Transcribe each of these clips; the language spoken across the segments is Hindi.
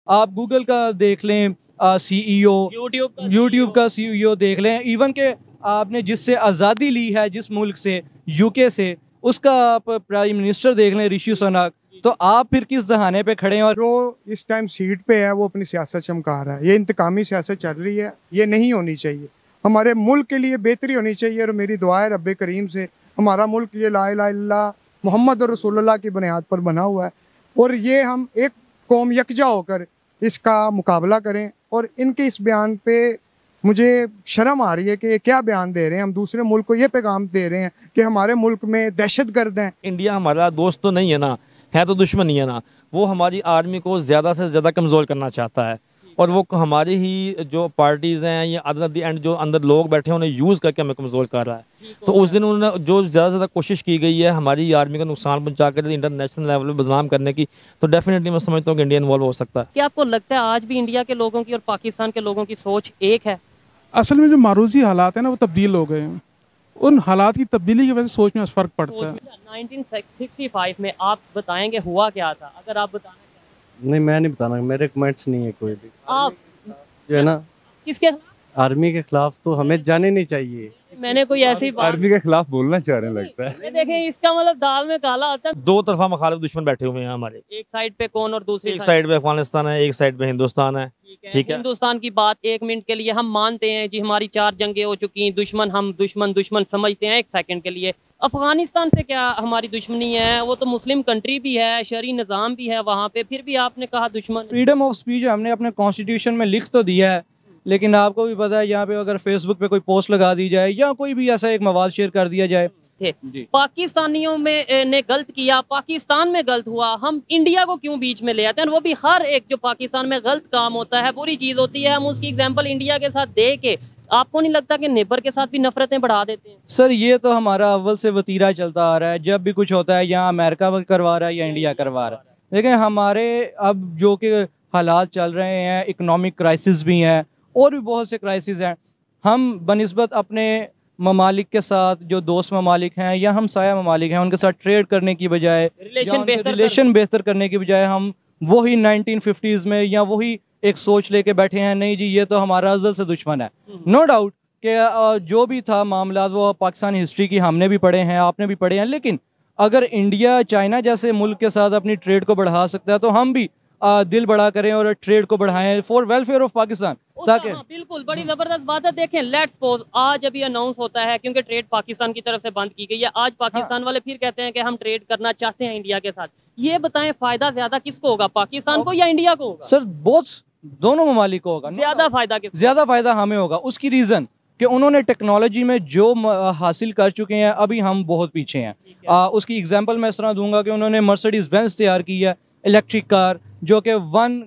आप गूगल का देख लें सीईओ, यूट्यूब का सीईओ देख लें, इवन के आपने जिससे आज़ादी ली है जिस मुल्क से, यूके से, उसका आप प्राइम मिनिस्टर देख लें ऋषि सुनक। तो आप फिर किस दहाने पे खड़े हैं? और जो इस टाइम सीट पे है वो अपनी सियासत चमका रहा है। ये इंतकामी सियासत चल रही है, ये नहीं होनी चाहिए। हमारे मुल्क के लिए बेहतरी होनी चाहिए और मेरी दुआ है रब्बे करीम से हमारा मुल्क ये ला इलाहा इल्लल्लाह मोहम्मद और रसूलुल्लाह की बुनियाद पर बना हुआ है और ये हम एक कौम यकजा होकर इसका मुकाबला करें। और इनके इस बयान पे मुझे शर्म आ रही है कि ये क्या बयान दे रहे हैं। हम दूसरे मुल्क को ये पैगाम दे रहे हैं कि हमारे मुल्क में दहशतगर्द हैं। इंडिया हमारा दोस्त तो नहीं है ना, है तो दुश्मन ही है ना। वो हमारी आर्मी को ज़्यादा से ज़्यादा कमज़ोर करना चाहता है और वो हमारी ही जो पार्टीज़ हैं या अदर दी एंड जो अंदर लोग बैठे हैं उन्हें यूज़ करके हमें कमज़ोर कर रहा है। तो उस दिन उन्होंने जो ज़्यादा से ज़्यादा कोशिश की गई है हमारी आर्मी का नुकसान पहुँचा कर इंटरनेशनल लेवल पर बदनाम करने की, तो डेफिनेटली मैं समझता हूँ कि इंडिया इन्वॉल्व हो सकता है। क्या आपको लगता है आज भी इंडिया के लोगों की और पाकिस्तान के लोगों की सोच एक है? असल में जो मारूजी हालात है ना वो तब्दील हो गए हैं। उन हालात की तब्दीली की वजह से सोच में फ़र्क पड़ता है। 1965 में आप बताएंगे हुआ क्या था, अगर आप बताना चाहें। नहीं, मैं नहीं बताना, मेरे कमेंट्स नहीं है कोई भी। आप जो है ना किसके? आर्मी के खिलाफ तो हमें जाने नहीं चाहिए। मैंने कोई ऐसी बात आर्मी के खिलाफ बोलना चाह रहे हैं लगता है। देखें, इसका मतलब दाल में काला आता है। दो तरफा मुखालिफ दुश्मन बैठे हुए हैं हमारे। एक साइड पे कौन और दूसरी एक साइड पे अफगानिस्तान है, एक साइड पे हिंदुस्तान है। ठीक है, हिंदुस्तान की बात एक मिनट के लिए हम मानते हैं जी, हमारी 4 जंगें हो चुकी हैं, दुश्मन हम दुश्मन समझते हैं एक सेकंड के लिए। अफगानिस्तान से क्या हमारी दुश्मनी है? वो तो मुस्लिम कंट्री भी है, शरई निज़ाम भी है वहाँ पे, फिर भी आपने कहा दुश्मन। फ्रीडम ऑफ स्पीच हमने अपने कॉन्स्टिट्यूशन में लिख तो दिया है, लेकिन आपको भी पता है यहाँ पे अगर फेसबुक पे कोई पोस्ट लगा दी जाए या कोई भी ऐसा एक मवाद शेयर कर दिया जाए। पाकिस्तानियों में ने गलत किया, पाकिस्तान में गलत हुआ, हम इंडिया को क्यों बीच में ले आते हैं? वो भी हर एक जो पाकिस्तान में गलत काम होता है, बुरी चीज़ होती है, हम उसकी एग्जाम्पल इंडिया के साथ दे के, आपको नहीं लगता कि नेबर के साथ भी नफरतें बढ़ा देते हैं? सर ये तो हमारा अव्वल से वतीरा चलता आ रहा है। जब भी कुछ होता है यहाँ अमेरिका करवा रहा है या इंडिया करवा रहा है। लेकिन हमारे अब जो कि हालात चल रहे हैं, इकोनॉमिक क्राइसिस भी हैं और भी बहुत से क्राइसिस हैं, हम बनिस्बत अपने ममालिक के साथ जो दोस्त ममालिक हैं या हमसाया ममालिक हैं उनके साथ ट्रेड करने की बजाय, रिलेशन बेहतर करने की बजाय हम वही 1950s में या वही एक सोच लेके बैठे हैं, नहीं जी ये तो हमारा अज़ल से दुश्मन है। नो डाउट कि जो भी था मामला वो पाकिस्तानी हिस्ट्री की हमने भी पढ़े हैं, आपने भी पढ़े हैं, लेकिन अगर इंडिया चाइना जैसे मुल्क के साथ अपनी ट्रेड को बढ़ा सकता है तो हम भी दिल बड़ा करें और ट्रेड को बढ़ाएं फॉर वेलफेयर ऑफ पाकिस्तान। ताकि बिल्कुल बड़ी जबरदस्त बात है। देखें, लेट्स सपोज आज अभी अनाउंस होता है क्योंकि ट्रेड पाकिस्तान की तरफ से बंद की गई है, आज पाकिस्तान वाले फिर कहते हैं कि हम ट्रेड करना चाहते हैं इंडिया के साथ। ये बताएं फायदा ज्यादा किसको होगा, पाकिस्तान को या इंडिया को होगा? सर बोथ, दोनों ममालिक को होगा। ज्यादा फायदा किसको? ज्यादा फायदा हमें होगा। उसकी रीजन कि उन्होंने टेक्नोलॉजी में जो हासिल कर चुके हैं, अभी हम बहुत पीछे हैं। उसकी एग्जांपल मैं इस तरह दूंगा कि उन्होंने मर्सिडीज बेंज तैयार की है, इलेक्ट्रिक कार, जो कि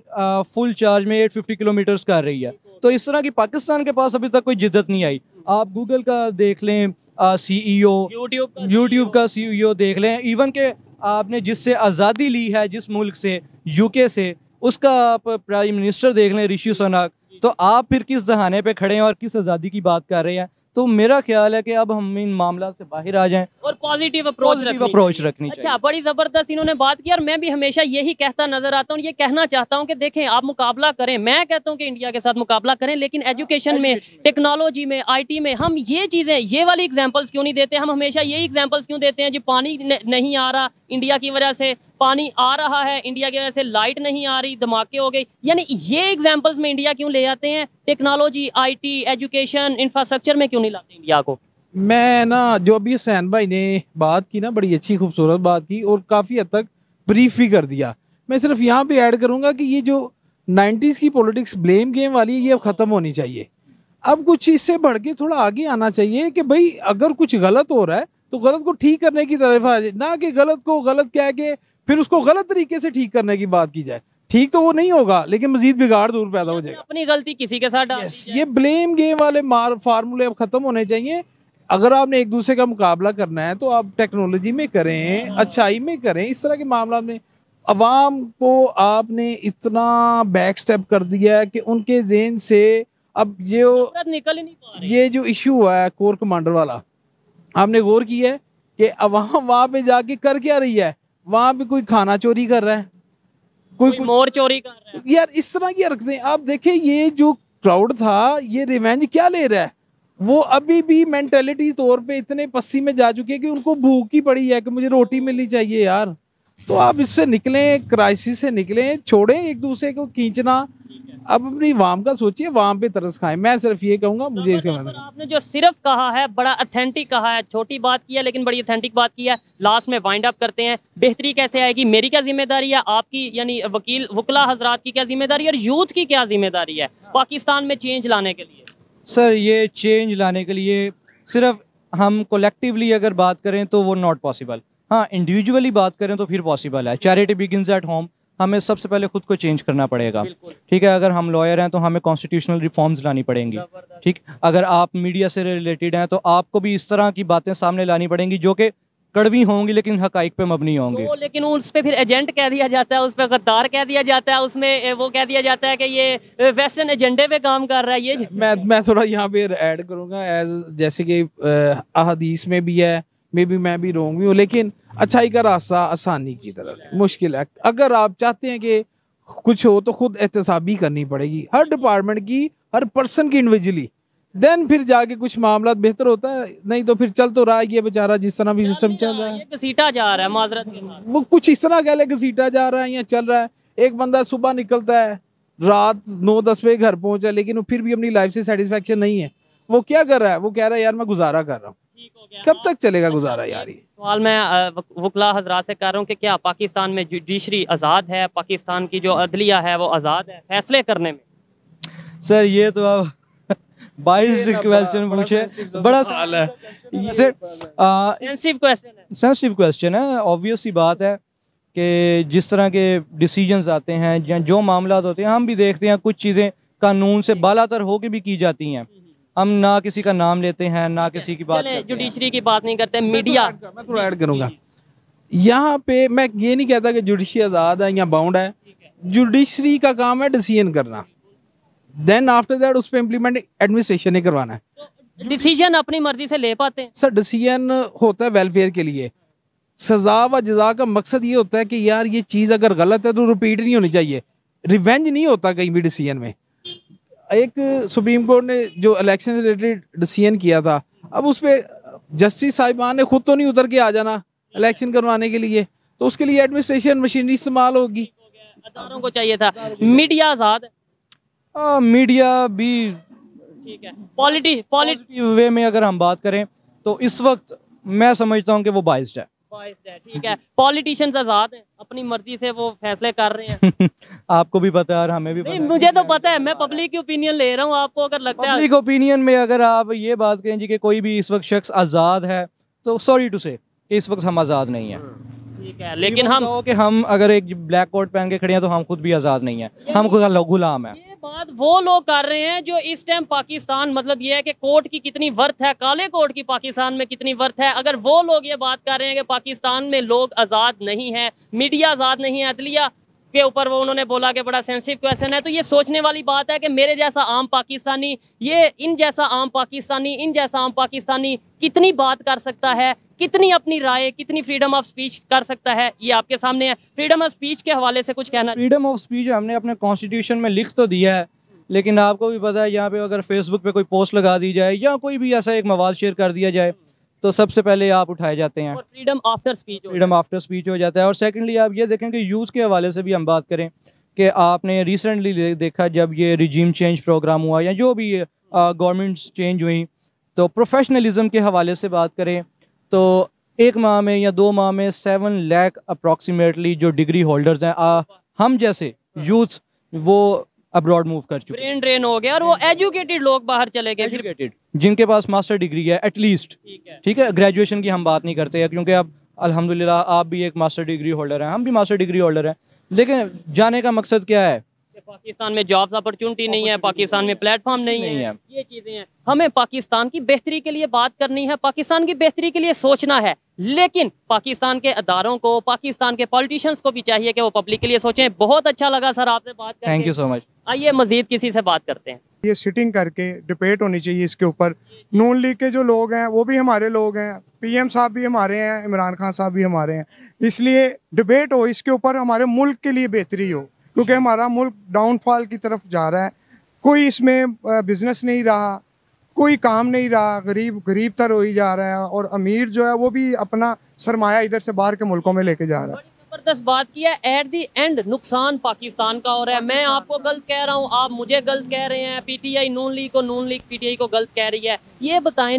फुल चार्ज में 850 किलोमीटर्स कर रही है। तो इस तरह की पाकिस्तान के पास अभी तक कोई जिद्दत नहीं आई। आप गूगल का देख लें सीईओ, यूट्यूब का सीईओ देख लें, इवन के आपने जिससे आज़ादी ली है जिस मुल्क से, यूके से, उसका आप प्राइम मिनिस्टर देख लें ऋषि सुनक। तो आप फिर किस दहाने पे खड़े हैं और किस आज़ादी की बात कर रहे हैं? तो मेरा ख्याल है कि अब हम इन मामला से बाहर आ जाएं और पॉजिटिव अप्रोच रखनी चाहिए। अच्छा, बड़ी जबरदस्त इन्होंने बात की और मैं भी हमेशा यही कहता नजर आता हूँ, ये कहना चाहता हूँ कि देखें आप मुकाबला करें, मैं कहता हूँ कि इंडिया के साथ मुकाबला करें, लेकिन एजुकेशन में, टेक्नोलॉजी में, आईटी में हम ये चीजें, ये वाली एग्जांपल्स क्यों नहीं देते? हम हमेशा यही एग्जांपल्स क्यों देते हैं जी पानी नहीं आ रहा इंडिया की वजह से, पानी आ रहा है इंडिया की वजह से, लाइट नहीं आ रही, धमाके हो गए, यानी ये एग्जांपल्स में इंडिया क्यों ले आते हैं? टेक्नोलॉजी, आईटी, एजुकेशन, इंफ्रास्ट्रक्चर में क्यों नहीं लाते इंडिया को? मैं ना जो अभी सैन भाई ने बात की ना, बड़ी अच्छी खूबसूरत बात की और काफ़ी हद तक ब्रीफ भी कर दिया। मैं सिर्फ यहाँ पे ऐड करूँगा कि ये जो 90s की पॉलिटिक्स ब्लेम गेम वाली है, ये अब ख़त्म होनी चाहिए। अब कुछ इससे बढ़ के थोड़ा आगे आना चाहिए कि भाई अगर कुछ गलत हो रहा है तो गलत को ठीक करने की तरफ आ जाए, ना कि गलत को गलत कह के फिर उसको गलत तरीके से ठीक करने की बात की जाए। ठीक तो वो नहीं होगा, लेकिन मजीद बिगाड़ दूर पैदा हो जाएगा। अपनी गलती किसी के साथ डाल ये ब्लेम गेम वाले फार्मूले अब खत्म होने चाहिए। अगर आपने एक दूसरे का मुकाबला करना है तो आप टेक्नोलॉजी में करें, अच्छाई में करें। इस तरह के मामला में अवाम को आपने इतना बैक स्टेप कर दिया है कि उनके ज़हन से अब निकल ही नहीं पा रही। ये जो इशू हुआ है कोर कमांडर वाला, आपने गौर किया है कि अवाम वहाँ पे जाके कर क्या रही है? वहाँ पे कोई खाना चोरी कर रहा है, कोई कुछ मोर चोरी कर रहा है। यार इस तरह की हरकतें आप देखें, ये जो क्राउड था ये रिवेंज क्या ले रहा है, वो अभी भी मेंटेलिटी तौर पे इतने पस्ती में जा चुके हैं कि उनको भूख ही पड़ी है कि मुझे रोटी मिलनी चाहिए यार। तो आप इससे निकलें, क्राइसिस से निकलें, छोड़ें एक दूसरे को खींचना, अब अपनी वाम का सोचिए, वाम पे तरस खाएं। मैं सिर्फ ये कहूंगा, मुझे इसके सर आपने जो सिर्फ कहा है बड़ा अथेंटिक कहा है, छोटी बात की है लेकिन बड़ी अथेंटिक बात की है। लास्ट में वाइंड अप करते हैं, बेहतरी कैसे आएगी, मेरी क्या जिम्मेदारी है, आपकी यानी वकीला हजरात की क्या जिम्मेदारी है और यूथ की क्या जिम्मेदारी है पाकिस्तान में चेंज लाने के लिए? सर ये चेंज लाने के लिए सिर्फ हम कोलेक्टिवली अगर बात करें तो वो नॉट पॉसिबल। हाँ, इंडिविजुअली बात करें तो फिर पॉसिबल है। Charity begins at home. हमें सबसे पहले खुद को चेंज करना पड़ेगा, ठीक है। अगर हम लॉयर हैं तो हमें कॉन्स्टिट्यूशनल रिफॉर्म्स लानी पड़ेंगी, ठीक। अगर आप मीडिया से रिलेटेड हैं तो आपको भी इस तरह की बातें सामने लानी पड़ेंगी जो कि कड़वी होंगी लेकिन हकाइक पे मबनी होंगी। तो लेकिन उस पे फिर एजेंट कह दिया जाता है, उस पे गद्दार कह दिया जाता है, उसमें वो कह दिया जाता है कि ये वेस्टर्न एजेंडे पे काम कर रहा है। ये मैं थोड़ा यहाँ पे ऐड करूंगा, एज जैसे कि अहदीस में भी है, मे बी मैं भी रोंग भी हूँ, लेकिन अच्छाई का रास्ता आसानी की तरफ मुश्किल है। अगर आप चाहते हैं कि कुछ हो तो खुद एहतसाबी करनी पड़ेगी, हर डिपार्टमेंट की, हर पर्सन की इंडिविजुअली, देन फिर जाके कुछ मामला बेहतर होता है। नहीं तो फिर चल तो रहा है ये बेचारा जिस तरह भी सिस्टम चल रहा है, ये घसीटा जा रहा है माजरत के साथ। वो कुछ इस तरह कह ले घसीटा जा रहा है या चल रहा है। एक बंदा सुबह निकलता है, रात 9-10 बजे घर पहुंचा, लेकिन वो फिर भी अपनी लाइफ से सेटिस्फेक्शन नहीं है। वो क्या कर रहा है, वो कह रहा है यार मैं गुजारा कर रहा हूँ। कब तक चलेगा गुजारा यार? ये सवाल मैं वकला हजरात से कर रहा हूँ कि क्या पाकिस्तान में जुडिशरी आज़ाद है, पाकिस्तान की जो अदलिया है वो आज़ाद है फैसले करने में? सर ये तो आप 22 क्वेश्चन पूछे, बड़ा सवाल है। सेंसिटिव क्वेश्चन है, सेंसिटिव क्वेश्चन है। ऑब्वियस सी बात है कि जिस तरह के डिसीजंस आते हैं या जो मामला होते हैं, हम भी देखते हैं कुछ चीज़ें कानून से बालातर होके भी की जाती हैं। हम ना किसी का नाम लेते हैं ना किसी की बात करते हैं। जुडिशरी की बात नहीं करते, मीडिया। मैं थोड़ा ऐड करूंगा यहाँ पे। मैं ये नहीं कहता कि जुडिशरी आज़ाद है या बाउंड है। जुडिशरी का काम है डिसीजन करना, देन आफ्टर दैट उस पर इम्प्लीमेंट एडमिनिस्ट्रेशन ने करवाना है। डिसीजन अपनी मर्जी से ले पाते हैं सर। डिसीजन होता है वेलफेयर के लिए। सजा व जजा का मकसद ये होता है कि यार ये चीज़ अगर गलत है तो रिपीट नहीं होनी चाहिए। रिवेंज नहीं होता कहीं भी डिसीजन में। एक सुप्रीम कोर्ट ने जो इलेक्शन से रिलेटेड डिसीजन किया था, अब उस पर जस्टिस साहिबान ने खुद तो नहीं उतर के आ जाना इलेक्शन करवाने के लिए, तो उसके लिए एडमिनिस्ट्रेशन मशीनरी इस्तेमाल होगी। अदारों को चाहिए था। मीडिया आज़ाद है, मीडिया भी ठीक है। पॉलिटी वे में अगर हम बात करें तो इस वक्त मैं समझता हूं कि वो बाइस्ड है। ठीक है। पॉलिटिशियंस आज़ाद हैं, अपनी मर्जी से वो फैसले कर रहे हैं। आपको भी पता है और हमें भी पता है। मुझे तो पता है, मैं पब्लिक की ओपिनियन ले रहा हूँ। आपको अगर लगता है पब्लिक ओपिनियन में अगर आप ये बात कहें जी कि कोई भी इस वक्त शख्स आज़ाद है, तो सॉरी टू से इस वक्त हम आज़ाद नहीं है। ठीक है, लेकिन हम अगर एक ब्लैक कोट पहन के खड़े हैं तो हम खुद भी आज़ाद नहीं है, हम खुद गुलाम है। ये बात वो लोग कर रहे हैं जो इस टाइम पाकिस्तान, मतलब ये है कि कोर्ट की कितनी वर्थ है, काले कोर्ट की पाकिस्तान में कितनी वर्थ है। अगर वो लोग ये बात कर रहे हैं कि पाकिस्तान में लोग आज़ाद नहीं है, मीडिया आज़ाद नहीं है, अदलिया के ऊपर वो उन्होंने बोला कि बड़ा सेंसिटिव क्वेश्चन है, तो ये सोचने वाली बात है कि मेरे जैसा आम पाकिस्तानी, ये इन जैसा आम पाकिस्तानी, इन जैसा आम पाकिस्तानी कितनी बात कर सकता है, कितनी अपनी राय, कितनी फ्रीडम ऑफ स्पीच कर सकता है। ये आपके सामने है। फ्रीडम ऑफ स्पीच के हवाले से कुछ कहना? फ्रीडम ऑफ स्पीच हमने अपने कॉन्स्टिट्यूशन में लिख तो दिया है, लेकिन आपको भी पता है यहाँ पे अगर फेसबुक पे कोई पोस्ट लगा दी जाए या कोई भी ऐसा एक मवाद शेयर कर दिया जाए तो सबसे पहले आप उठाए जाते हैं, फ्रीडम आफ्टर स्पीच हो जाता है। और सेकेंडली आप ये देखें कि यूज़ के हवाले से भी हम बात करें कि आपने रिसेंटली देखा जब ये रिजीम चेंज प्रोग्राम हुआ या जो भी गवर्नमेंट चेंज हुई, तो प्रोफेशनलिज्म के हवाले से बात करें तो 1 माह में या 2 माह में 7 लाख अप्रॉक्सीमेटली जो डिग्री होल्डर्स हैं, हम जैसे यूथ वो अब्रॉड मूव कर चुके, ब्रेन ड्रेन हो गया और वो एजुकेटेड लोग बाहर चले गए, एजुकेटेड जिनके पास मास्टर डिग्री है एटलीस्ट, ठीक है। ग्रेजुएशन की हम बात नहीं करते हैं क्योंकि अब अल्हम्दुलिल्लाह आप भी एक मास्टर डिग्री होल्डर हैं, हम भी मास्टर डिग्री होल्डर हैं, लेकिन जाने का मकसद क्या है? पाकिस्तान में जॉब्स अपॉर्चुनिटी नहीं है, पाकिस्तान में प्लेटफॉर्म नहीं है, ये चीजें हैं। हमें पाकिस्तान की बेहतरी के लिए बात करनी है, पाकिस्तान की बेहतरी के लिए सोचना है, लेकिन पाकिस्तान के अदारों को, पाकिस्तान के पॉलिटिशियंस को भी चाहिए कि वो पब्लिक के लिए सोचें। बहुत अच्छा लगा सर आपसे बात करके। Thank you so much. आइए मजीद किसी से बात करते हैं। ये सिटिंग करके डिबेट होनी चाहिए इसके ऊपर। नून लीग के जो लोग हैं वो भी हमारे लोग हैं, पीएम साहब भी हमारे हैं, इमरान खान साहब भी हमारे हैं, इसलिए डिबेट हो इसके ऊपर, हमारे मुल्क के लिए बेहतरी हो। क्योंकि हमारा मुल्क डाउनफॉल की तरफ जा रहा है। कोई इसमें बिजनेस नहीं रहा, कोई काम नहीं रहा, गरीब गरीब तर हो ही जा रहा है और अमीर जो है वो भी अपना सरमाया इधर से बाहर के मुल्कों में लेके जा रहा है। जबरदस्त बात की है। एट दी एंड नुकसान पाकिस्तान का हो रहा है। मैं आपको गलत कह रहा हूँ, आप मुझे गलत कह रहे हैं, पीटीआई नून लीग पीटीआई को गलत कह रही है। ये बताएं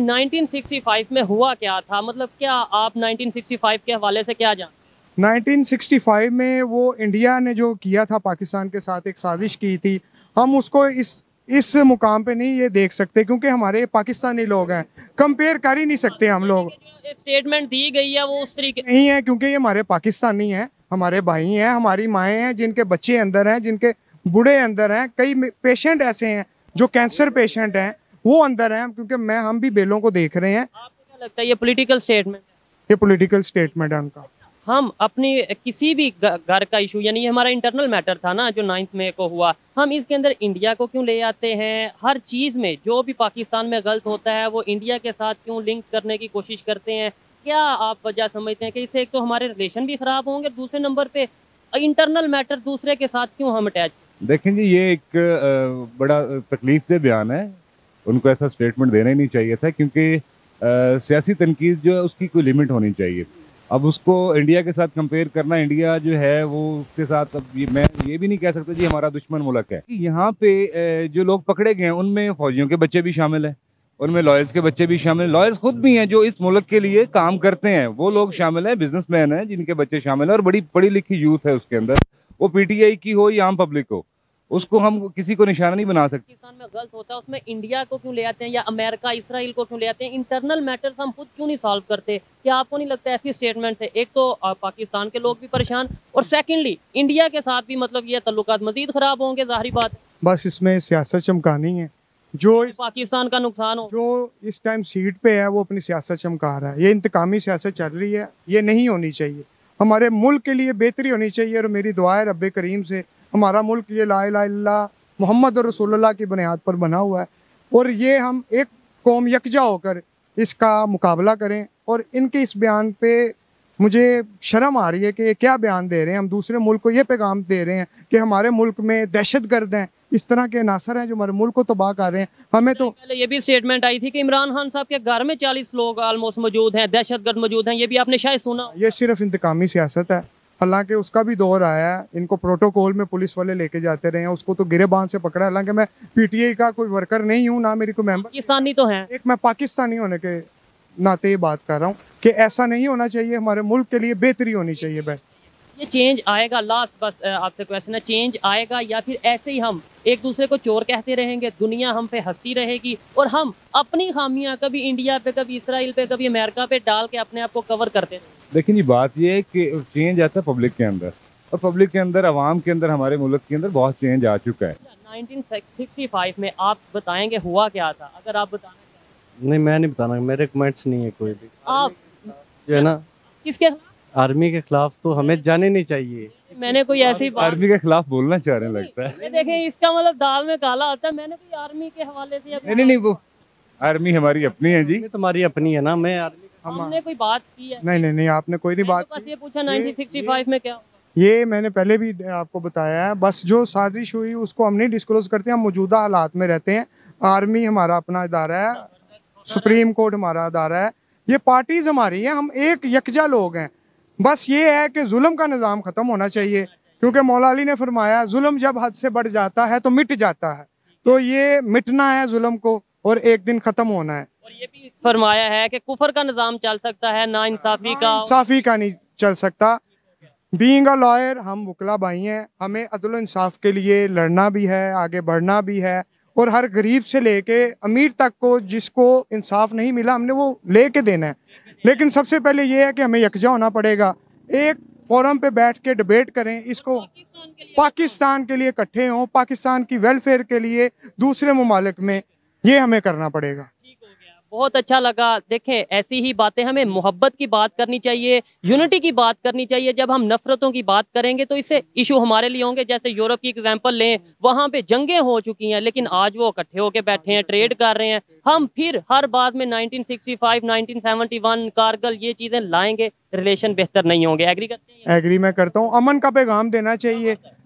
1965 में हुआ क्या था, मतलब क्या आप 1965 के हवाले से क्या जानते हैं? 1965 में वो इंडिया ने जो किया था पाकिस्तान के साथ एक साजिश की थी, हम उसको इस मुकाम पे नहीं ये देख सकते क्योंकि हमारे पाकिस्तानी लोग हैं, कंपेयर कर ही नहीं सकते हम लोग। स्टेटमेंट दी गई है वो उस तरीके नहीं है क्योंकि ये हमारे पाकिस्तानी हैं, हमारे भाई हैं, हमारी माएँ हैं, जिनके बच्चे अंदर हैं, जिनके बूढ़े अंदर हैं, कई पेशेंट ऐसे हैं जो कैंसर पेशेंट हैं वो अंदर हैं, क्योंकि हम भी बेलों को देख रहे हैं। आपको क्या लगता है ये पॉलिटिकल स्टेटमेंट? ये पॉलिटिकल स्टेटमेंट है उनका। हम अपनी किसी भी घर का इशू, यानी हमारा इंटरनल मैटर था ना जो 9 मई को हुआ, हम इसके अंदर इंडिया को क्यों ले आते हैं? हर चीज़ में जो भी पाकिस्तान में गलत होता है वो इंडिया के साथ क्यों लिंक करने की कोशिश करते हैं? क्या आप वजह समझते हैं कि इससे एक तो हमारे रिलेशन भी ख़राब होंगे, दूसरे नंबर पे इंटरनल मैटर दूसरे के साथ क्यों हम अटैच? देखें जी, ये एक बड़ा तकलीफ दे बयान है। उनको ऐसा स्टेटमेंट देना ही नहीं चाहिए था, क्योंकि सियासी तनकीद जो है उसकी कोई लिमिट होनी चाहिए। अब उसको इंडिया के साथ कंपेयर करना, इंडिया जो है वो उसके साथ, अब मैं ये भी नहीं कह सकता जी हमारा दुश्मन मुल्क है। यहाँ पे जो लोग पकड़े गए हैं उनमें फौजियों के बच्चे भी शामिल हैं, उनमें लॉयर्स के बच्चे भी शामिल हैं, लॉयर्स खुद भी हैं जो इस मुल्क के लिए काम करते हैं, वो लोग शामिल हैं, बिजनेसमैन हैं जिनके बच्चे शामिल हैं, और बड़ी पढ़ी लिखी यूथ है उसके अंदर, वो पीटीआई की हो या आम पब्लिक हो, उसको हम किसी को निशाना नहीं बना सकते। पाकिस्तान में गलत होता है उसमें इंडिया को क्यों ले आते हैं या अमेरिका इसराइल को क्यों ले आते हैं? इंटरनल मैटर्स हम खुद क्यों नहीं सॉल्व करते? क्या आपको नहीं लगता ऐसी स्टेटमेंट है? एक तो पाकिस्तान के लोग भी परेशान, और सेकेंडली इंडिया के साथ भी मतलब ये तल्लुकात मजीद खराब होंगे, जाहिर बात है। बस इसमें सियासत चमकानी है। जो पाकिस्तान का नुकसान हो, जो इस टाइम सीट पे है वो अपनी सियासत चमका रहा है। ये इंतकामी सियासत चल रही है, ये नहीं होनी चाहिए। हमारे मुल्क के लिए बेहतरी होनी चाहिए और मेरी दुआ है रब्बे करीम से, हमारा मुल्क ये ला इलाहा इल्लल्लाह मोहम्मद रसूलुल्लाह की बुनियाद पर बना हुआ है और ये हम एक कौम यकजा होकर इसका मुकाबला करें। और इनके इस बयान पे मुझे शर्म आ रही है कि ये क्या बयान दे रहे हैं। हम दूसरे मुल्क को ये पैगाम दे रहे हैं कि हमारे मुल्क में दहशतगर्द हैं, इस तरह के नासर हैं जो हमारे मुल्क को तबाह कर रहे हैं। हमें तो पहले ये भी स्टेटमेंट आई थी कि इमरान खान साहब के घर में 40 लोग ऑलमोस्ट मौजूद हैं, दहशतगर्द मौजूद हैं, ये भी आपने शायद सुना। ये सिर्फ इंतकामी सियासत है, हालांकि उसका भी दौर आया है। इनको प्रोटोकॉल में पुलिस वाले लेके जाते रहे हैं, उसको तो गिरेबान से पकड़ा। हालांकि मैं पीटीआई का कोई वर्कर नहीं हूँ, ना मेरी कोई मेंबर, पाकिस्तानी तो हैं। एक मैं पाकिस्तानी होने के नाते ये बात कर रहा हूँ कि ऐसा नहीं होना चाहिए। हमारे मुल्क के लिए बेहतरी होनी चाहिए। बस ये चेंज आएगा, लास्ट बस आपसे क्वेश्चन है, चेंज आएगा या फिर ऐसे ही हम एक दूसरे को चोर कहते रहेंगे, दुनिया हम पे हंसती रहेगी और हम अपनी खामियां कभी इंडिया पे, कभी इसराइल पे, कभी अमेरिका पे डाल के अपने आप को कवर करते रहेंगे? लेकिन ये बात ये है कि चेंज आता है पब्लिक के अंदर, और पब्लिक के अंदर, आवाम के अंदर, हमारे मुल्क के अंदर बहुत चेंज आ चुका है। 1965 में आप बताएंगे हुआ क्या था, अगर आप बताना चाहें? नहीं, मैं नहीं बताना, मेरे कमेंट्स नहीं है कोई भी। आप जो है ना, किसके? आर्मी के खिलाफ तो हमें जाने नहीं चाहिए। मैंने कोई ऐसी बात, आर्मी के खिलाफ बोलना चाह रहे हैं लगता है। ये देखें इसका मतलब दाल में काला होता है। मैंने कोई आर्मी के हवाले से या नहीं, वो आर्मी हमारी अपनी है जी। तुम्हारी अपनी है ना, मैं आर्मी हमने कोई बात की है? नहीं, आपने कोई नहीं बात। बस ये पूछा 1965 में क्या? ये मैंने पहले भी आपको बताया है। बस जो साजिश हुई उसको हम नहीं डिस्क्लोज करते, हम मौजूदा हालात में रहते हैं। आर्मी हमारा अपना इदारा है, सुप्रीम कोर्ट हमारा इदारा है, ये पार्टीज हमारी हैं, हम एक यकजा लोग हैं। बस ये है कि जुल्म का निज़ाम ख़त्म होना चाहिए, क्योंकि मौला अली ने फरमाया जुल्म जब हद से बढ़ जाता है तो मिट जाता है। तो ये मिटना है जुल्म को और एक दिन ख़त्म होना है। और ये भी फरमाया है कि कुफर का निज़ाम चल सकता है, ना इंसाफी का। इंसाफी का नहीं चल सकता। बीइंग अ लॉयर, हम वकला भाई हैं, हमें अदल इंसाफ के लिए लड़ना भी है, आगे बढ़ना भी है, और हर गरीब से लेके अमीर तक को जिसको इंसाफ नहीं मिला हमने वो लेके देना है। लेकिन सबसे पहले ये है कि हमें यकजा होना पड़ेगा, एक फोरम पे बैठ के डिबेट करें, इसको पाकिस्तान के लिए इकट्ठे हों, पाकिस्तान की वेलफेयर के लिए दूसरे ममालिक में, ये हमें करना पड़ेगा। बहुत अच्छा लगा। देखें ऐसी ही बातें, हमें मोहब्बत की बात करनी चाहिए, यूनिटी की बात करनी चाहिए। जब हम नफरतों की बात करेंगे तो इससे इशू हमारे लिए होंगे। जैसे यूरोप की एग्जांपल लें, वहाँ पे जंगें हो चुकी हैं लेकिन आज वो इकट्ठे होके बैठे हैं, ट्रेड कर रहे हैं। हम फिर हर बात में 1965, 1971, कारगिल ये चीज़ें लाएंगे, रिलेशन बेहतर नहीं होंगे। एग्री करते हैं? एग्री मैं करता हूँ। अमन का पैगाम देना चाहिए,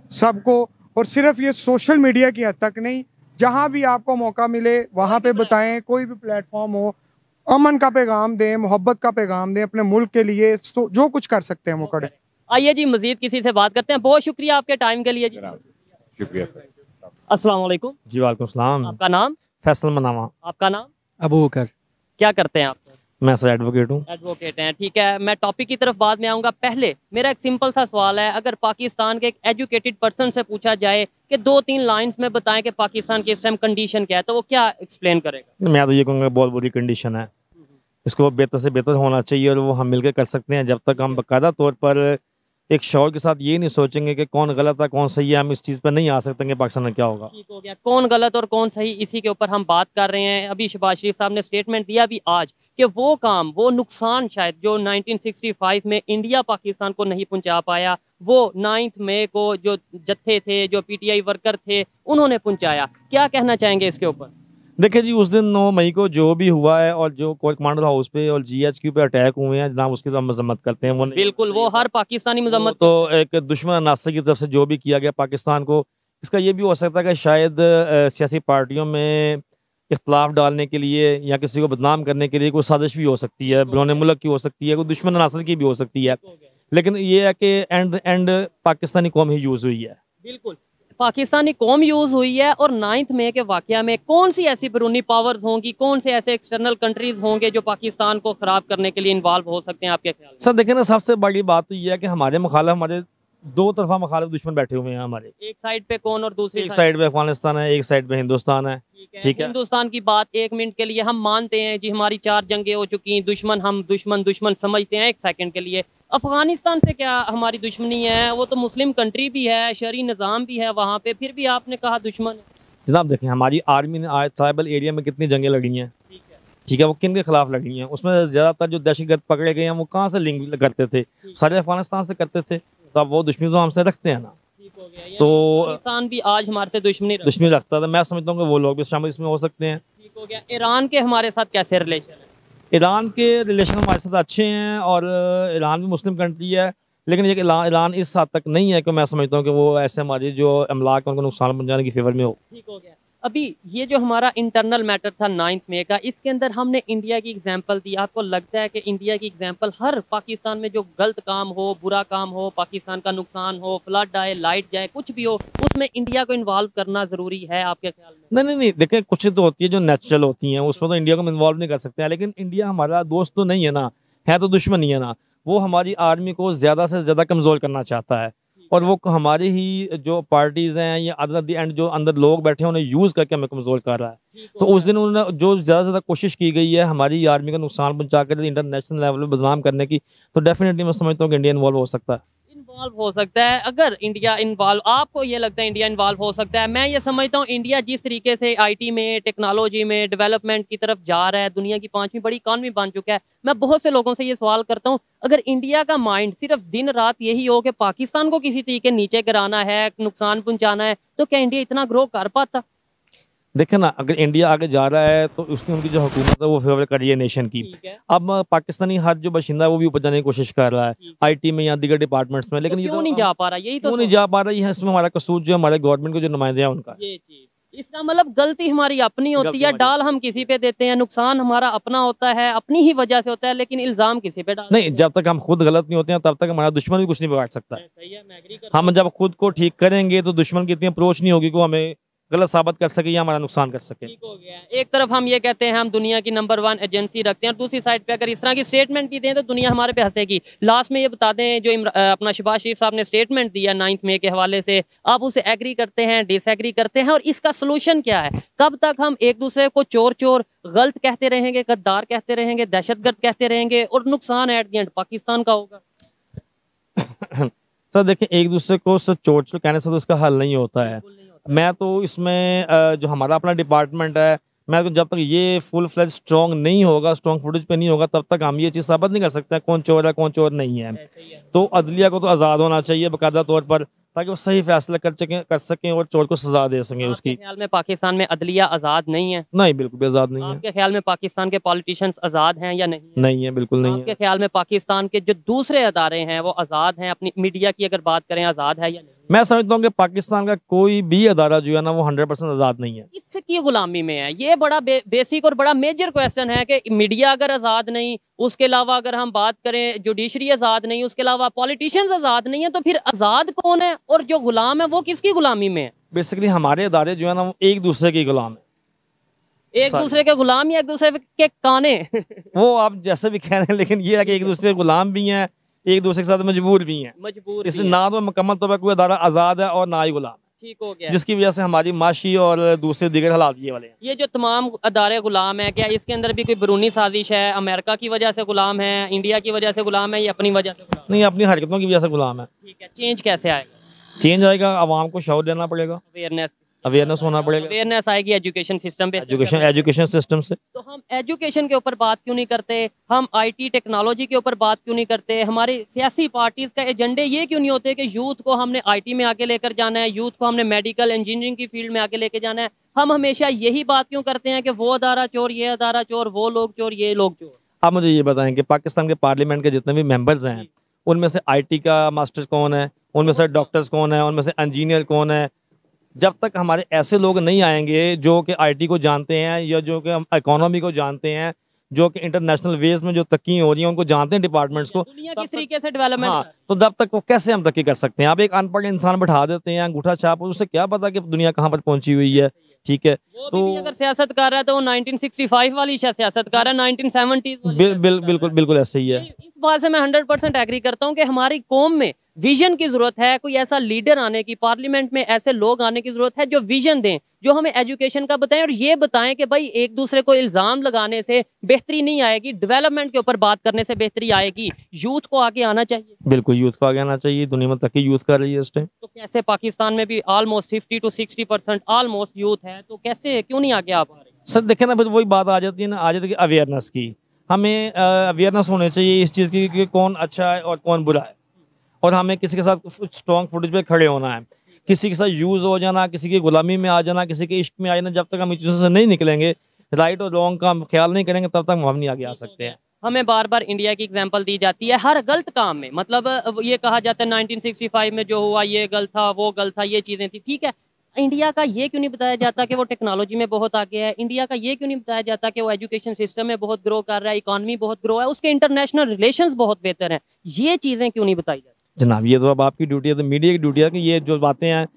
सबको, और सिर्फ ये सोशल मीडिया की हद तक नहीं, जहाँ भी आपको मौका मिले वहाँ पे बताएं, कोई भी प्लेटफॉर्म हो, अमन का पैगाम दें, मोहब्बत का पैगाम दें अपने मुल्क के लिए, जो कुछ कर सकते हैं वो करें। आइए जी मजीद किसी से बात करते हैं। बहुत शुक्रिया आपके टाइम के लिए जी। शुक्रिया सर। अस्सलाम वालेकुम। जी वालेकुम सलाम। आपका नाम? फैसल मनावा। आपका नाम? अबू बकर। क्या करते हैं आप? मैं सर एडवोकेट हूँ। एडवोकेट हैं, ठीक है। मैं टॉपिक की तरफ बाद में आऊँगा। पहले मेरा एक सिंपल सा सवाल है, अगर पाकिस्तान के एक एजुकेटेड पर्सन से पूछा जाए कि 2-3 लाइंस में बताएं कि पाकिस्तान की इस टाइम कंडीशन क्या है, तो वो क्या एक्सप्लेन करेगा? मैं तो ये कहूँगा बहुत बुरी कंडीशन है, इसको बेहतर से बेहतर होना चाहिए और वो हम मिलकर कर सकते हैं। जब तक हम बाकायदा तौर पर एक शौर के साथ ये नहीं सोचेंगे कि कौन गलत है कौन सही है, हम इस चीज़ पर नहीं आ सकते कि पाकिस्तान में क्या होगा। ठीक हो गया, कौन गलत और कौन सही, इसी के ऊपर हम बात कर रहे हैं। अभी शहबाज शरीफ साहब ने स्टेटमेंट दिया भी आज कि वो काम, वो नुकसान शायद जो 1965 में इंडिया पाकिस्तान को नहीं पहुंचा पाया, वो 9 मई को जो जत्थे थे, जो पीटीआई वर्कर थे, उन्होंने पहुंचाया। क्या कहना चाहेंगे इसके ऊपर? देखिए जी, उस दिन 9 मई को जो भी हुआ है और जो कोर कमांडर हाउस पे और GHQ पे अटैक हुए हैं जनाब, उसकी तो हम मजम्मत करते हैं। वो बिल्कुल, वो हर पाकिस्तानी मजम्मत तो एक दुश्मन अनासर की तरफ से जो भी किया गया पाकिस्तान को, इसका ये भी हो सकता है कि शायद सियासी पार्टियों में इख्तलाफ डालने के लिए या किसी को बदनाम करने के लिए कोई साजिश भी हो सकती है, बिरोने मुल्क की हो सकती है, कोई दुश्मन अनासर की भी हो सकती है, लेकिन ये है कि एंड पाकिस्तानी कौम ही यूज हुई है। बिल्कुल पाकिस्तानी कौम यूज हुई है। और 9 मई के वाकया में कौन सी ऐसी बैरूनी पावर्स होंगी, कौन से ऐसे एक्सटर्नल कंट्रीज होंगे जो पाकिस्तान को खराब करने के लिए इन्वॉल्व हो सकते हैं आपके ख्याल में? सर देखें ना, सबसे बड़ी बात तो ये है कि हमारे मुखालिफ, हमारे दो तरफा मुखालिफ दुश्मन बैठे हुए हैं हमारे। एक साइड पे कौन और दूसरी एक साइड पे अफगानिस्तान है, एक साइड पे हिंदुस्तान है। ठीक है, हिंदुस्तान की बात 1 मिनट के लिए हम मानते हैं जी, हमारी 4 जंगें हो चुकी, दुश्मन हम दुश्मन समझते हैं 1 सेकंड के लिए। अफगानिस्तान से क्या हमारी दुश्मनी है? वो तो मुस्लिम कंट्री भी है, शरी निज़ाम भी है वहाँ पे, फिर भी आपने कहा दुश्मन है। जनाब देखें, हमारी आर्मी ने आज ट्राइबल एरिया में कितनी जंगें लड़ी हैं, ठीक है, वो किन के खिलाफ लड़ी हैं? उसमें ज़्यादातर जो दहशतगर्द पकड़े गए हैं वो कहाँ से लिंक करते थे? सारे अफगानिस्तान से करते थे। तो अब वो दुश्मनी तो हमसे रखते हैं ना, तो पाकिस्तान भी आज हमारे से दुश्मनी रखता था। मैं समझता हूँ कि वो लोग भी शामिल इसमें हो सकते हैं। ठीक हो गया। ईरान के हमारे साथ कैसे रिलेशन है? ईरान के रिलेशन हमारे साथ अच्छे हैं और ईरान भी मुस्लिम कंट्री है, लेकिन ये ईरान इस हद तक नहीं है कि मैं समझता हूँ कि वो ऐसे हमारी जो अमलाक है उनको नुकसान पहुँचाने की फेवर में हो। ठीक हो गया। अभी ये जो हमारा इंटरनल मैटर था 9 मई का, इसके अंदर हमने इंडिया की एग्जांपल दी। आपको लगता है कि इंडिया की एग्जांपल हर पाकिस्तान में जो गलत काम हो, बुरा काम हो, पाकिस्तान का नुकसान हो, फ्लड आए, लाइट जाए, कुछ भी हो, उसमें इंडिया को इन्वॉल्व करना जरूरी है आपके ख्याल में? नहीं, देखें, कुछ तो होती है जो नेचुरल होती हैं, उसमें तो इंडिया को हम इन्वॉल्व नहीं कर सकते हैं, लेकिन इंडिया हमारा दोस्त तो नहीं है ना, है तो दुश्मन ही है ना। वो हमारी आर्मी को ज़्यादा से ज़्यादा कमज़ोर करना चाहता है और वो हमारी ही जो पार्टीज हैं या एट द एंड जो अंदर लोग बैठे हैं उन्हें यूज़ करके हमें कमज़ोर कर रहा है। तो उस दिन उन्होंने जो ज़्यादा से ज़्यादा कोशिश की गई है हमारी आर्मी का नुकसान पहुँचा कर इंटरनेशनल लेवल पर बदनाम करने की, तो डेफिनेटली मैं समझता हूँ कि इंडिया इन्वॉल्व हो सकता है। इन्वॉल्व हो सकता है। अगर इंडिया इन्वॉल्व, आपको ये लगता है इंडिया इन्वॉल्व हो सकता है? मैं ये समझता हूँ इंडिया जिस तरीके से आईटी में, टेक्नोलॉजी में, डेवलपमेंट की तरफ जा रहा है, दुनिया की 5वीं बड़ी इकॉनमी बन चुका है। मैं बहुत से लोगों से ये सवाल करता हूँ, अगर इंडिया का माइंड सिर्फ दिन रात यही हो कि पाकिस्तान को किसी तरीके नीचे गिराना है, नुकसान पहुंचाना है, तो क्या इंडिया इतना ग्रो कर पाता? देखें ना, अगर इंडिया आगे जा रहा है तो उसमें उनकी जो हुकूमत है वो फेवर कर रही है नेशन की। अब पाकिस्तानी हर जो बशिंदा है वो भी ऊपर जाने की कोशिश कर रहा है आईटी में या दीगर डिपार्टमेंट्स में, लेकिन तो ये क्यों तो नहीं जा पा रहा? यही तो क्यों नहीं जा पा रहा है? इसमें हमारा कसूर जो हमारे गवर्नमेंट के जो नुमाइंदे हैं उनका। ये चीज, इसका मतलब गलती हमारी अपनी होती है, डाल हम किसी पे देते हैं, नुकसान हमारा अपना होता है, अपनी ही वजह से होता है, लेकिन इल्जाम किसी पे डाल नहीं। जब तक हम खुद गलत नहीं होते हैं तब तक हमारा दुश्मन भी कुछ नहीं बिगाड़ सकता। सही है, मैं एग्री करता हूं। हम जब खुद को ठीक करेंगे तो दुश्मन की इतनी अप्रोच नहीं होगी कि वो हमें गलत साबित कर सके या हमारा नुकसान कर सके। ठीक हो गया। एक तरफ हम ये कहते हैं हम दुनिया की नंबर 1 एजेंसी रखते हैं, और दूसरी साइड पे अगर इस तरह की स्टेटमेंट भी दें तो दुनिया हमारे पे हंसेगी। लास्ट में ये बता दें, जो अपना शहबाज शरीफ साहब ने स्टेटमेंट दिया 9 मई के हवाले से, आप उसे एग्री करते हैं, डिसएग्री करते हैं, और इसका सोल्यूशन क्या है? कब तक हम एक दूसरे को चोर चोर गलत कहते रहेंगे, गद्दार कहते रहेंगे, दहशतगर्द कहते रहेंगे, और नुकसान एट द एंड पाकिस्तान का होगा? सर देखें, एक दूसरे को चोर चोर कहने से तो इसका हल नहीं होता है। मैं तो इसमें जो हमारा अपना डिपार्टमेंट है, मैं तो जब तक ये फुल फ्लेज स्ट्रॉन्ग नहीं होगा, स्ट्रॉन्ग फुटेज पे नहीं होगा, तब तक हम ये चीज़ साबित नहीं कर सकते कौन चोर है कौन चोर नहीं है। तो अदलिया को तो आज़ाद होना चाहिए बाकायदा तौर पर, ताकि वो सही फैसला कर सकें और चोर को सजा दे सकें। उसकी ख्याल में पाकिस्तान में अदलिया आज़ाद नहीं है? नहीं, बिल्कुल भी आज़ाद नहीं है। आपके ख्याल में पाकिस्तान के पॉलिटिशियंस आज़ाद हैं या नहीं है? नहीं है, बिल्कुल नहीं है। आपके ख्याल में पाकिस्तान के जो दूसरे अदारे हैं वो आज़ाद हैं? अपनी मीडिया की अगर बात करें, आज़ाद है या नहीं? मैं समझता हूँ कि पाकिस्तान का कोई भी अदारा जो है ना वो 100% आज़ाद नहीं है। किसकी गुलामी में है? ये बड़ा बेसिक और बड़ा मेजर क्वेश्चन है कि मीडिया अगर आज़ाद नहीं, उसके अलावा अगर हम बात करें जुडिशरी आज़ाद नहीं, उसके अलावा पॉलिटिशियंस आज़ाद नहीं है, तो फिर आज़ाद कौन है और जो गुलाम है वो किसकी गुलामी में है? बेसिकली हमारे अदारे जो है ना वो एक दूसरे के गुलाम है, एक दूसरे के गुलाम या एक दूसरे के काने? वो आप जैसे भी कह रहे हैं, लेकिन ये है कि एक दूसरे के गुलाम भी हैं, एक दूसरे के साथ मजबूर भी हैं। मजबूर इसलिए ना तो मुकम्मल तौर पर कोई अदारा आज़ाद है और ना ही गुलाम, ठीक हो गया। जिसकी वजह से हमारी माशी और दूसरे दीगर हालात ये वाले हैं। ये जो तमाम अदारे गुलाम है, क्या इसके अंदर भी कोई बैरूनी साजिश है? अमेरिका की वजह से गुलाम है, इंडिया की वजह से गुलाम है, या अपनी वजह से गुलाम है? नहीं, अपनी हरकतों की वजह से गुलाम है। ठीक है, चेंज कैसे आएगा? चेंज आएगा, आवाम को शौर देना पड़ेगा, अवेयरनेस होना पड़ेगा, अवेयरनेस आएगी एजुकेशन सिस्टम पे, एजुकेशन सिस्टम से। तो हम एजुकेशन के ऊपर बात क्यों नहीं करते? हम आईटी टेक्नोलॉजी के ऊपर बात क्यों नहीं करते? हमारी सियासी पार्टीज का एजेंडे ये क्यों नहीं होते कि यूथ को हमने आईटी में आगे लेकर जाना है, यूथ को हमने मेडिकल इंजीनियरिंग की फील्ड में आगे लेके जाना है? हम हमेशा यही बात क्यों करते हैं कि वो अदारा चोर, ये अदारा चोर, वो लोग चोर, ये लोग चोर? आप मुझे ये बताएं कि पाकिस्तान के पार्लियामेंट के जितने भी मेंबर्स हैं उनमें से आईटी का मास्टर कौन है, उनमें से डॉक्टर्स कौन है, उनमें से इंजीनियर कौन है? जब तक हमारे ऐसे लोग नहीं आएंगे जो कि आईटी को जानते हैं या जो कि इकोनॉमी को जानते हैं, जो कि इंटरनेशनल वेज में जो तरक्की हो रही है उनको जानते हैं डिपार्टमेंट्स को, दुनिया किस तरीके से डेवलपमेंट। हाँ, तो तब तक वो कैसे हम तरक्की कर सकते हैं? आप एक अनपढ़ इंसान बैठा देते हैं अंगूठा छाप, उससे क्या पता कि दुनिया कहाँ पर पहुंची हुई है? ठीक है, तो अगर सियासत कर रहा है तो वो 1965 वाली सियासत कर रहा है, 1970s वाली। बिल्कुल बिल्कुल ऐसे ही है। इस बात से मैं 100% एग्री करता हूँ कि हमारी कौम में विजन की जरूरत है, कोई ऐसा लीडर आने की, पार्लियामेंट में ऐसे लोग आने की जरूरत है जो विजन दें, जो हमें एजुकेशन का बताएं और ये बताएं कि भाई एक दूसरे को इल्जाम लगाने से बेहतरी नहीं आएगी, डेवलपमेंट के ऊपर बात करने से बेहतरी आएगी। यूथ को आगे आना चाहिए, बिल्कुल यूथ को आगे आना चाहिए। दुनिया में तरक्की यूथ कर रही है इस टाइम। तो कैसे पाकिस्तान में भी ऑलमोस्ट 50 to 60% ऑलमोस्ट यूथ है, तो कैसे क्यों नहीं आगे आ पा रहे? सर देखें ना, फिर वही बात आ जाती है ना, आ जाती है अवेयरनेस की। हमें अवेयरनेस होनी चाहिए इस चीज़ की कि कौन अच्छा है और कौन बुरा है, और हमें किसी के साथ स्ट्रॉन्ग फुटेज पे खड़े होना है। किसी के साथ यूज़ हो जाना, किसी की गुलामी में आ जाना, किसी के इश्क में आ जाना, जब तक हम इस चीज़ों से नहीं निकलेंगे, राइट और रॉन्ग का ख्याल नहीं करेंगे, तब तक हम नहीं आगे आ सकते हैं। हमें बार बार इंडिया की एग्जांपल दी जाती है हर गलत काम में, मतलब ये कहा जाता है 1965 में जो हुआ ये गलत था, वो गलत था, ये चीज़ें थी। ठीक है, इंडिया का ये क्यों नहीं बताया जाता कि वो टेक्नोलॉजी में बहुत आगे है? इंडिया का ये क्यों नहीं बताया जाता कि वो एजुकेशन सिस्टम में बहुत ग्रो कर रहा है, इकॉनमी बहुत ग्रो है, उसके इंटरनेशनल रिलेशंस बहुत बेहतर हैं? ये चीज़ें क्यों नहीं बताई जाती? जनाब ये तो अब आपकी ड्यूटी है, तो मीडिया की ड्यूटी है कि ये जो बातें हैं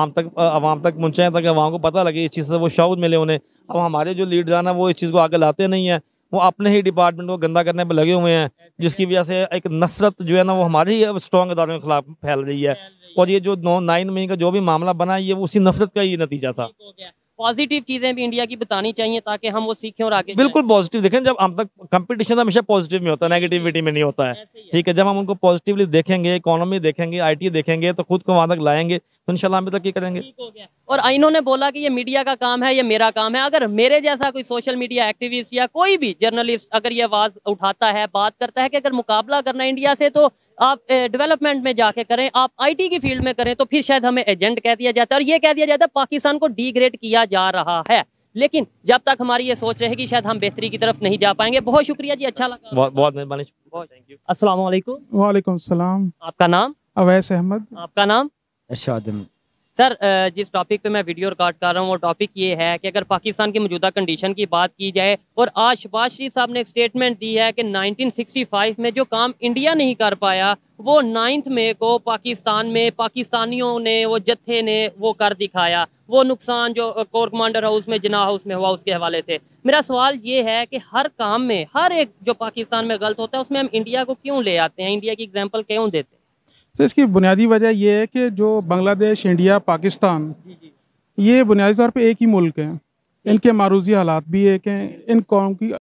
आवाम तक पहुँचाएं, ताकि आवाम को पता लगे इस चीज़ से, वो शौक़ मिले उन्हें। अब हमारे जो लीडर हैं वो इस चीज़ को आगे लाते नहीं हैं, वो अपने ही डिपार्टमेंट को गंदा करने पर लगे हुए हैं, जिसकी वजह से एक नफरत जो है ना वो हमारे ही स्ट्रॉन्ग अदारों के खिलाफ फैल रही है। और ये जो 9 मई का जो भी मामला बना है, ये उसी नफरत का ही नतीजा था। पॉजिटिव चीजें भी इंडिया की बतानी चाहिए ताकि हम वो सीखें और आगे बिल्कुल पॉजिटिव देखें। जब हम तक कंपटीशन हमेशा पॉजिटिव में होता है, नेगेटिविटी में नहीं होता है। ठीक है, जब हम उनको पॉजिटिवली देखेंगे, इकोनॉमी देखेंगे, आईटी देखेंगे, तो खुद को वहां तक लाएंगे, तो इंशाल्लाह हम तक करेंगे। और इन्होंने बोला कि ये मीडिया का काम है, ये मेरा काम है। अगर मेरे जैसा कोई सोशल मीडिया एक्टिविस्ट या कोई भी जर्नलिस्ट अगर ये आवाज उठाता है, बात करता है कि अगर मुकाबला करना है इंडिया से तो आप डेवलपमेंट में जाके करें, आप आईटी की फील्ड में करें, तो फिर शायद हमें एजेंट कह दिया जाता है और ये कह दिया जाता है पाकिस्तान को डिग्रेड किया जा रहा है। लेकिन जब तक हमारी ये सोच रहेगी शायद हम बेहतरी की तरफ नहीं जा पाएंगे। बहुत शुक्रिया जी, अच्छा लगा। बहुत मेहरबानी, थैंक यू। अस्सलाम वालेकुम। वालेकुम सलाम। आपका नाम? अवैस अहमद। आपका नाम? इरशाद। सर, जिस टॉपिक पे मैं वीडियो रिकॉर्ड कर रहा हूँ वो टॉपिक ये है कि अगर पाकिस्तान की मौजूदा कंडीशन की बात की जाए, और आज शहबाज शरीफ साहब ने एक स्टेटमेंट दी है कि 1965 में जो काम इंडिया नहीं कर पाया वो 9 मई को पाकिस्तान में पाकिस्तानियों ने, वो जत्थे ने वो कर दिखाया। वो नुकसान जो कोर कमांडर हाउस में, जिना हाउस में हुआ, उसके हवाले से मेरा सवाल ये है कि हर काम में, हर एक जो पाकिस्तान में गलत होता है उसमें हम इंडिया को क्यों ले आते हैं, इंडिया की एग्जाम्पल क्यों देते हैं? तो इसकी बुनियादी वजह यह है कि जो बांग्लादेश, इंडिया, पाकिस्तान, ये बुनियादी तौर पे एक ही मुल्क हैं। इनके मारूजी हालात भी एक हैं, इन कौम की